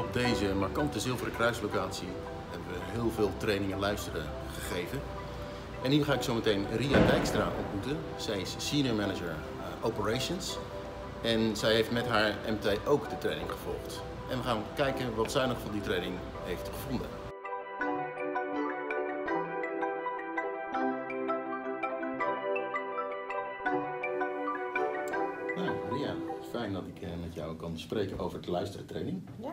Op deze markante Zilveren Kruislocatie hebben we heel veel trainingen luisteren gegeven. En hier ga ik zo meteen Ria Dijkstra ontmoeten. Zij is Senior Manager Operations. En zij heeft met haar MT ook de training gevolgd. En we gaan kijken wat zij nog van die training heeft gevonden. Nou, Ria, fijn dat ik met jou kan spreken over de luisteren training. Ja.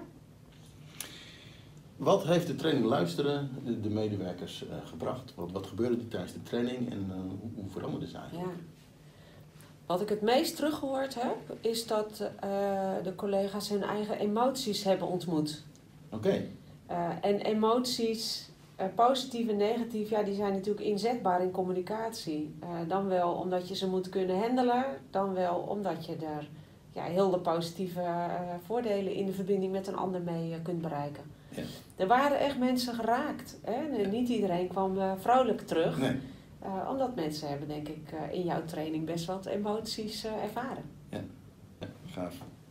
Wat heeft de training luisteren de medewerkers gebracht? Wat gebeurde er tijdens de training en hoe veranderde ze eigenlijk? Ja. Wat ik het meest teruggehoord heb, is dat de collega's hun eigen emoties hebben ontmoet. Oké. En emoties, positief en negatief, ja, die zijn natuurlijk inzetbaar in communicatie. Dan wel omdat je ze moet kunnen handelen, dan wel omdat je er heel de positieve voordelen in de verbinding met een ander mee kunt bereiken. Ja. Er waren echt mensen geraakt. Hè? En niet iedereen kwam vrolijk terug. Nee. Omdat mensen hebben, denk ik, in jouw training best wat emoties ervaren. Ja, gaaf.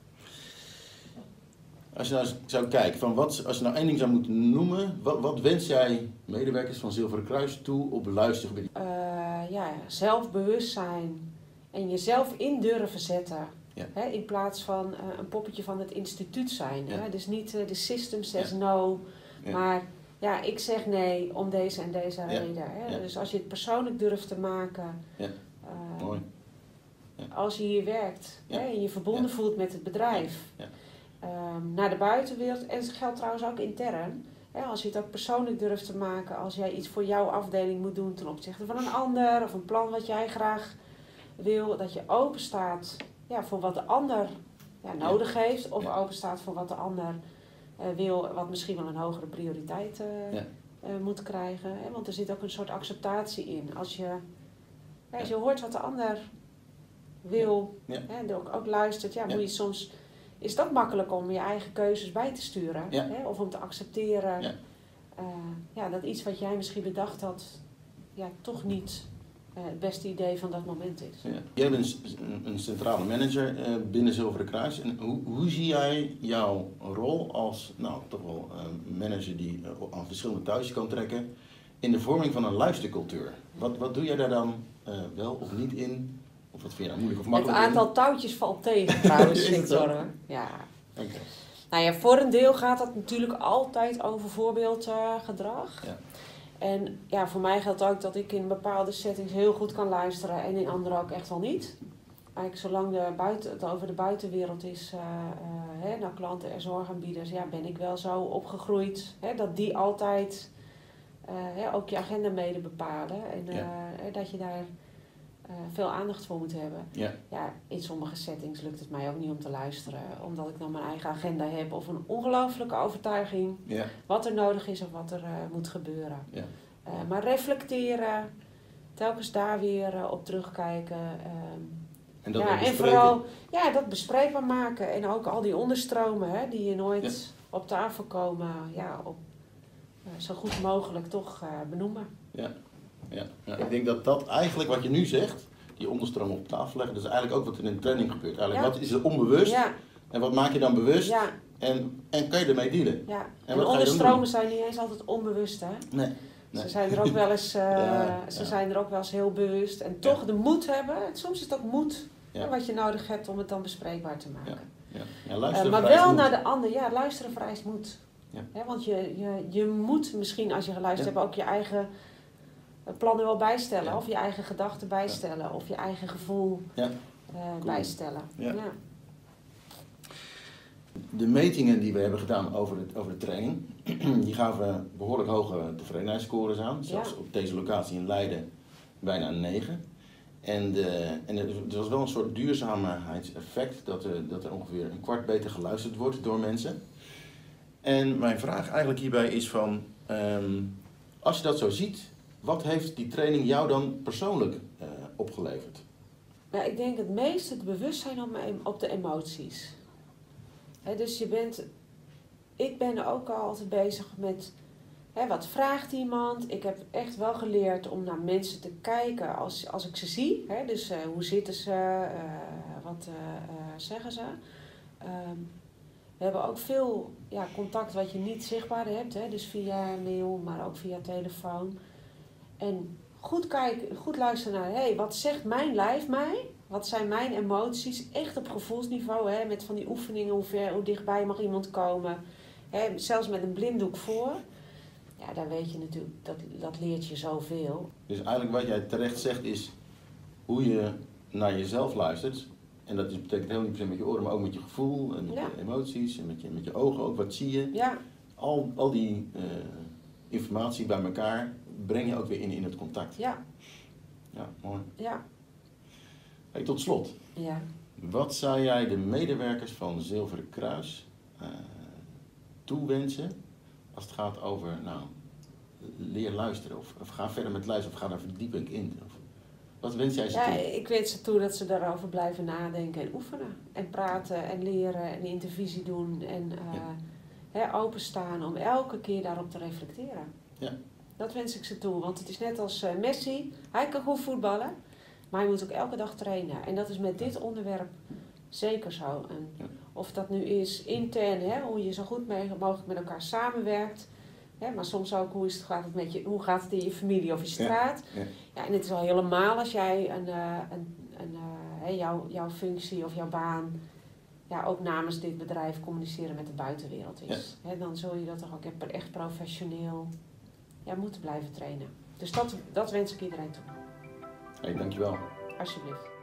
Als je nou zou kijken, als je nou één ding zou moeten noemen, wat wens jij medewerkers van Zilveren Kruis toe op luistergebied? Zelfbewustzijn en jezelf in durven zetten. Ja. Hè, in plaats van een poppetje van het instituut zijn. Ja. Hè? Dus niet de system says no, maar ja, ik zeg nee om deze en deze reden. Hè? Ja. Dus als je het persoonlijk durft te maken, Mooi. als je hier werkt en je verbonden voelt met het bedrijf, naar de buitenwereld, en dat geldt trouwens ook intern. Hè? Als je het ook persoonlijk durft te maken, als jij iets voor jouw afdeling moet doen ten opzichte van een ander, of een plan wat jij graag wil, dat je open staat voor wat de ander nodig heeft, of open staat voor wat de ander wil, wat misschien wel een hogere prioriteit moet krijgen. Hè? Want er zit ook een soort acceptatie in. Als je hoort wat de ander wil, en ook luistert, moet je soms, is dat makkelijk om je eigen keuzes bij te sturen, hè? Of om te accepteren dat iets wat jij misschien bedacht had, toch niet het beste idee van dat moment is. Ja. Jij bent een centrale manager binnen Zilveren Kruis. En hoe zie jij jouw rol als toch wel manager die aan verschillende touwtjes kan trekken in de vorming van een luistercultuur? Wat doe jij daar dan wel of niet in? Of wat vind je nou moeilijk of makkelijk? Het aantal touwtjes valt tegen trouwens, Victor. Ja. Okay. Nou ja, voor een deel gaat dat natuurlijk altijd over voorbeeldgedrag. En voor mij geldt ook dat ik in bepaalde settings heel goed kan luisteren en in andere ook echt wel niet. Eigenlijk zolang het over de buitenwereld is, naar klanten en zorgaanbieders, ben ik wel zo opgegroeid dat die altijd ook je agenda mede bepalen. En dat je daar veel aandacht voor moet hebben. In sommige settings lukt het mij ook niet om te luisteren, omdat ik dan mijn eigen agenda heb of een ongelooflijke overtuiging wat er nodig is of wat er moet gebeuren. Maar reflecteren, telkens daar weer op terugkijken. En vooral dat bespreekbaar maken en ook al die onderstromen die je nooit op tafel komen, op zo goed mogelijk toch benoemen. Ja. Ik denk dat eigenlijk wat je nu zegt, die onderstroom op tafel leggen, dat is eigenlijk ook wat in een training gebeurt. Eigenlijk, wat is er onbewust en wat maak je dan bewust en kan je ermee dealen? Ja. En onderstromen zijn niet eens altijd onbewust, hè? Nee. Ze zijn er ook wel eens, zijn er ook wel eens heel bewust en toch de moed hebben. Soms is het ook moed wat je nodig hebt om het dan bespreekbaar te maken. Maar wel naar de ander. Luisteren vereist moed. Want je moet misschien, als je geluisterd hebt, ook je eigen plannen wel bijstellen. Of je eigen gedachten bijstellen. Of je eigen gevoel bijstellen. De metingen die we hebben gedaan over de training, die gaven behoorlijk hoge tevredenheidsscores aan. Zelfs op deze locatie in Leiden bijna een 9. En er was wel een soort duurzaamheidseffect dat er ongeveer een kwart beter geluisterd wordt door mensen. En mijn vraag eigenlijk hierbij is van, als je dat zo ziet, wat heeft die training jou dan persoonlijk opgeleverd? Ik denk het meest het bewustzijn op de emoties. Dus ik ben ook al altijd bezig met, wat vraagt iemand? Ik heb echt wel geleerd om naar mensen te kijken als ik ze zie. Dus hoe zitten ze? Wat zeggen ze? We hebben ook veel contact wat je niet zichtbaar hebt. Hè? Dus via mail, maar ook via telefoon. En goed kijken, goed luisteren naar, wat zegt mijn lijf mij? Wat zijn mijn emoties? Echt op gevoelsniveau, hè? Met van die oefeningen, hoe dichtbij mag iemand komen. Hè? Zelfs met een blinddoek voor. Ja, daar weet je natuurlijk, dat leert je zoveel. Dus eigenlijk wat jij terecht zegt is hoe je naar jezelf luistert. En dat betekent heel niet per se met je oren, maar ook met je gevoel en met je emoties en met je ogen ook. Wat zie je? Ja. Al die informatie bij elkaar breng je ook weer in het contact. Ja. Ja, mooi. Ja. Hey, tot slot. Ja. Wat zou jij de medewerkers van Zilveren Kruis toewensen als het gaat over, leer luisteren of ga verder met luisteren of ga daar verdieping in? Wat wens jij ze toe? Ik wens ze toe dat ze daarover blijven nadenken en oefenen. En praten en leren en intervisie doen en openstaan om elke keer daarop te reflecteren. Ja. Dat wens ik ze toe, want het is net als Messi. Hij kan goed voetballen, maar hij moet ook elke dag trainen. En dat is met dit onderwerp zeker zo. En of dat nu is intern, hoe je zo goed mogelijk met elkaar samenwerkt. Maar soms ook hoe gaat het in je familie of je straat. Ja, en het is al helemaal als jij jouw functie of jouw baan ook namens dit bedrijf communiceren met de buitenwereld is. Ja. Dan zul je dat toch ook echt professioneel moeten blijven trainen. Dus dat wens ik iedereen toe. Hey, dankjewel. Alsjeblieft.